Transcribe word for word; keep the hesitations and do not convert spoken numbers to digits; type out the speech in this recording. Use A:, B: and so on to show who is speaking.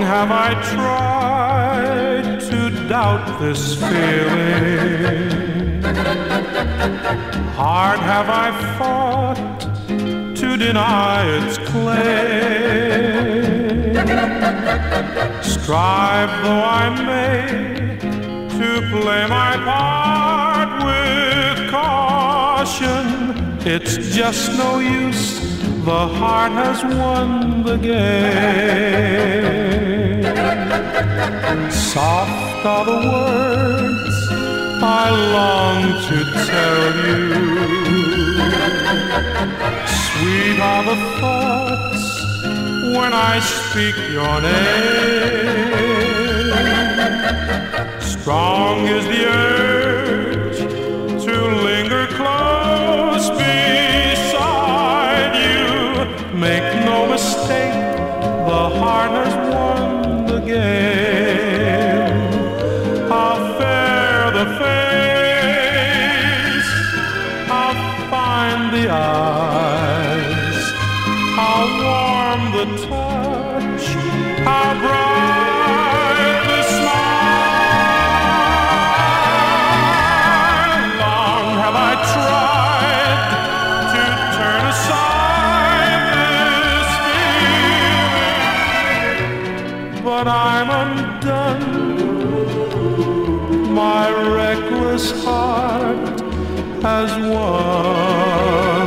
A: have I tried to doubt this feeling? Hard have I fought to deny its claim. Strive though I may to play my part with caution, it's just no use, the heart has won the game. Soft are the words I long to tell you, sweet are the thoughts when I speak your name. Strong is the urge to linger close beside you. Make no mistake, the heart has won the game. How fair the face, how fine the eyes, how warm the touch, how bright the smile. Long have I tried to turn aside this feeling, but I'm undone. My reckless heart has won.